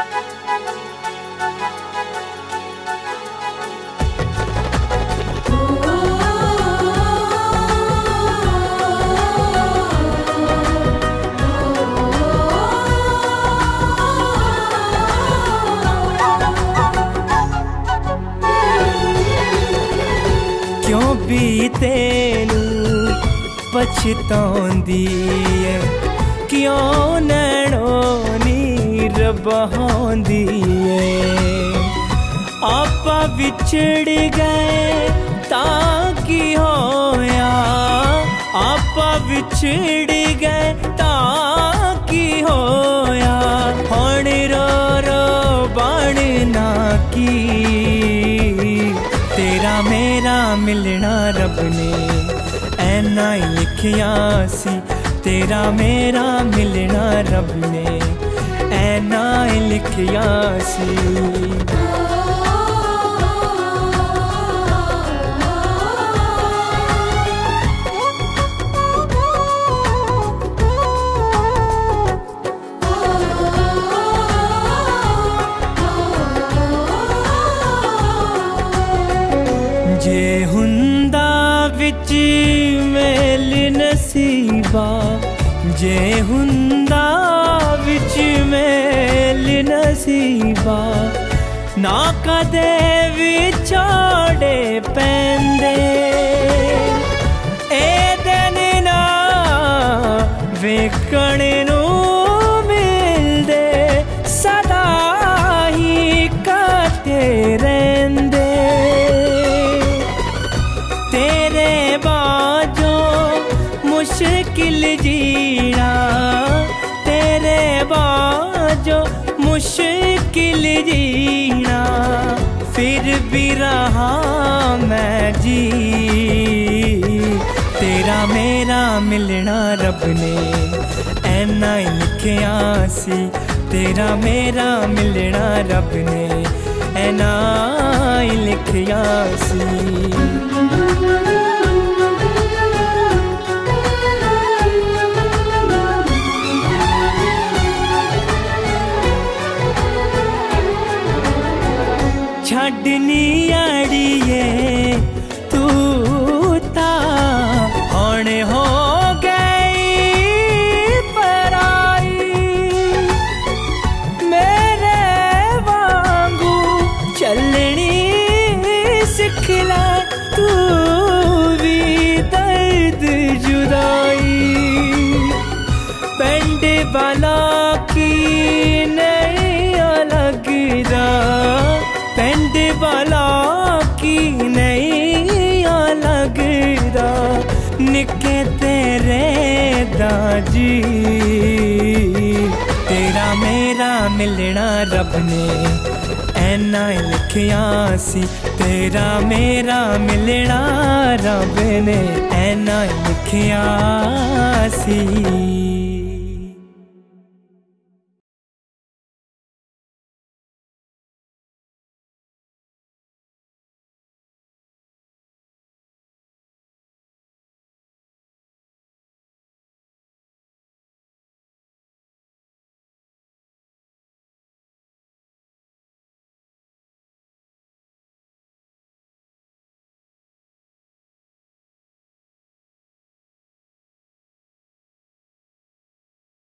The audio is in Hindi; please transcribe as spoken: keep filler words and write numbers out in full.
क्यों बीते नू पछताउंदी है, क्यों नैणों नी रबहाउंदी है। आपा विछड़ गए तां की होया, आपा विछड़ गए तां की होया। हुण रो रो बनना की, तेरा मेरा मिलना रब ने ऐना ही लिखिया सी। तेरा मेरा मिलना रब ने ऐना ही लिखिया सी। जे हुंदा विच मेल नसीबा, जे हुंदा विच मेल नसीबा, ना कदे विछोड़े पैंदे। ए दिन ना वेखण नू मिलदे, सदा ही कटे रहिंदे। तेरे बाजो मुश्किल जीना, तेरे बाजो मुश्किल जीना, फिर भी रहा मैं जी। तेरा मेरा मिलना रब ने ऐना ही लिखिया सी। तेरा मेरा मिलना रब ने ऐना ही लिखिया सी। छड़नी अड़िए तू ता हुण हो गई पराई। मेरे वांगू चलनी सिख ला तू भी दर्द जुदाई। पिंड वाला की नहीं लगदा, पिंड वाला की नहीं लगदा, निके तेरे दाजी। तेरा मेरा मिलना रब ने ऐना ही लिखिया सी। तेरा मेरा मिलना रब ने ऐना ही लिखिया सी।